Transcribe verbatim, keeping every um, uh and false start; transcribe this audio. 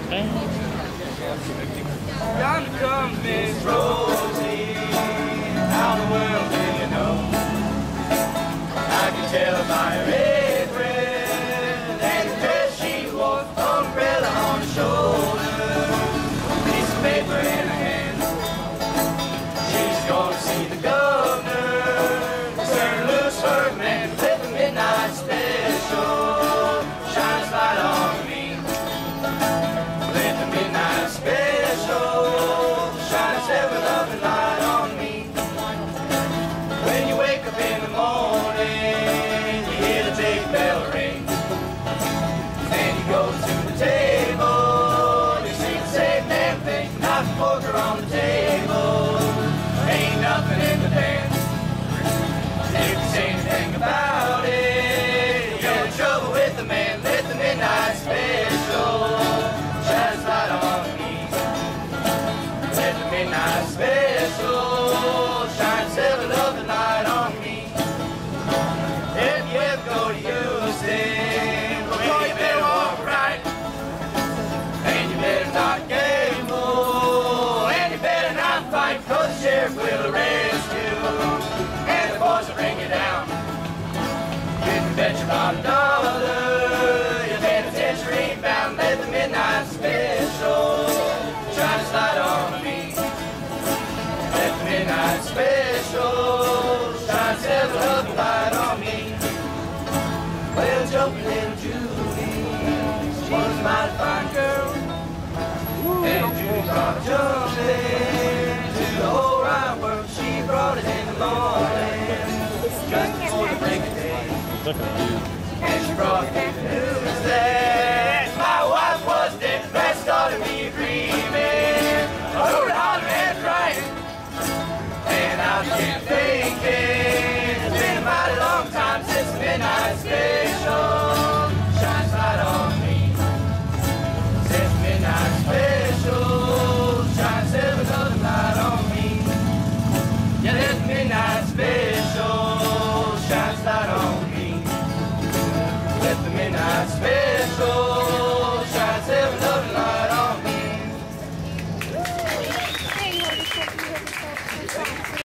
Yonder comes Miss Rosie. How in the world do you know? I can tell by her red dress and the dress she wore, umbrella on her shoulder, piece of paper in her hand. She's going to see the governor, Saint Louis Ferdinand, with the midnight special. Shine a spot on me, with the midnight special. Shine a seven loving light on me. When you wake up in the morning, you hear the big bell ring. Then you go to the table, you see the same damn thing, knock the poker on the table. Ain't nothing in the dance. If you say anything about it, you're in trouble with the man. Let the midnight special shine a light on me. Let the midnight special shine seven loving light on me. If you ever go to Houston, well, you better walk right, and you better not gamble, and you better not fight, 'cause the sheriff will arrest you, and the boys will bring you down. You can bet you about a dollar your penitentiary ain't bound. Let the midnight special shine its light on me. Let the midnight special shine seven loving light on me. Well, jumping little Judy was a mighty fine girl, and Judy brought a jumping to the whole wide world. She brought it in the morning, just before the break of day. And she brought me the news that my wife was dead. That started me dreaming, hooray, hollering and crying. And I began thinking, it's been a mighty long time since the midnight special shines light on me. Since the midnight special shines seven other light on me. Yeah, there's the midnight special shines light on me. Let the midnight special